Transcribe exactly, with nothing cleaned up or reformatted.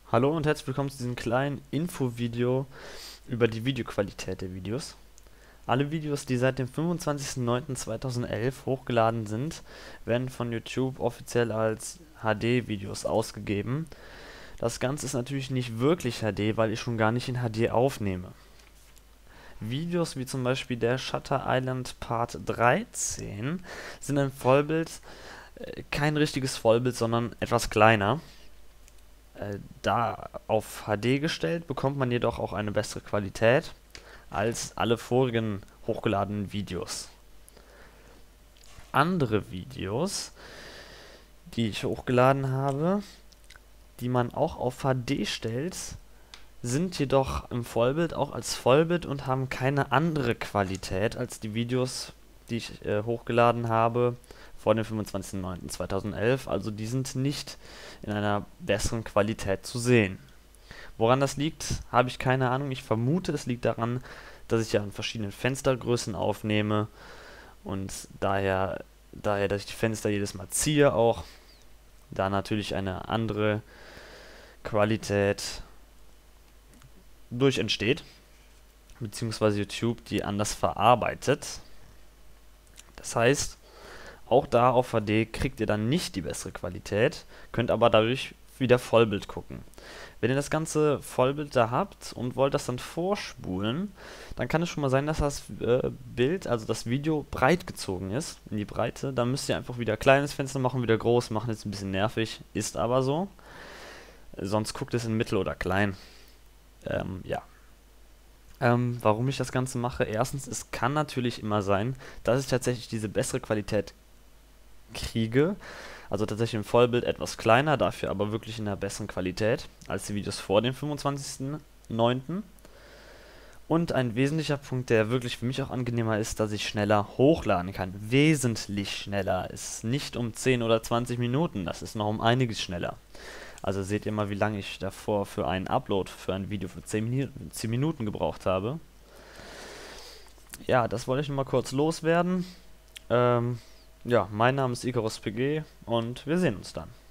Hallo und herzlich willkommen zu diesem kleinen Infovideo über die Videoqualität der Videos. Alle Videos, die seit dem fünfundzwanzigsten neunten zweitausendelf hochgeladen sind, werden von YouTube offiziell als H D-Videos ausgegeben. Das Ganze ist natürlich nicht wirklich H D, weil ich schon gar nicht in H D aufnehme. Videos wie zum Beispiel der Shutter Island Part dreizehn sind ein Vollbild, äh, kein richtiges Vollbild, sondern etwas kleiner. Äh, da auf H D gestellt, bekommt man jedoch auch eine bessere Qualität als alle vorigen hochgeladenen Videos. Andere Videos, die ich hochgeladen habe, die man auch auf H D stellt, sind jedoch im Vollbild auch als Vollbild und haben keine andere Qualität als die Videos, die ich äh, hochgeladen habe vor dem fünfundzwanzigsten neunten zweitausendelf. Also die sind nicht in einer besseren Qualität zu sehen. Woran das liegt, habe ich keine Ahnung. Ich vermute, es liegt daran, dass ich ja in verschiedenen Fenstergrößen aufnehme und daher, daher, dass ich die Fenster jedes Mal ziehe auch, da natürlich eine andere Qualität durch entsteht, beziehungsweise YouTube die anders verarbeitet. Das heißt, auch da auf H D kriegt ihr dann nicht die bessere Qualität, könnt aber dadurch wieder Vollbild gucken. Wenn ihr das ganze Vollbild da habt und wollt das dann vorspulen, dann kann es schon mal sein, dass das äh, Bild, also das Video, breit gezogen ist, in die Breite. Dann müsst ihr einfach wieder kleines Fenster machen, wieder groß machen, ist ein bisschen nervig, ist aber so. Sonst guckt es in mittel oder klein. Ähm, ja. Ähm, warum ich das Ganze mache? Erstens, es kann natürlich immer sein, dass ich tatsächlich diese bessere Qualität kriege. Also tatsächlich im Vollbild etwas kleiner, dafür aber wirklich in einer besseren Qualität als die Videos vor dem fünfundzwanzigsten neunten Und ein wesentlicher Punkt, der wirklich für mich auch angenehmer ist, dass ich schneller hochladen kann. Wesentlich schneller. Ist nicht um zehn oder zwanzig Minuten, das ist noch um einiges schneller. Also seht ihr mal, wie lange ich davor für einen Upload, für ein Video für zehn Minuten gebraucht habe. Ja, das wollte ich nur mal kurz loswerden. Ähm, ja, mein Name ist Icarus P G und wir sehen uns dann.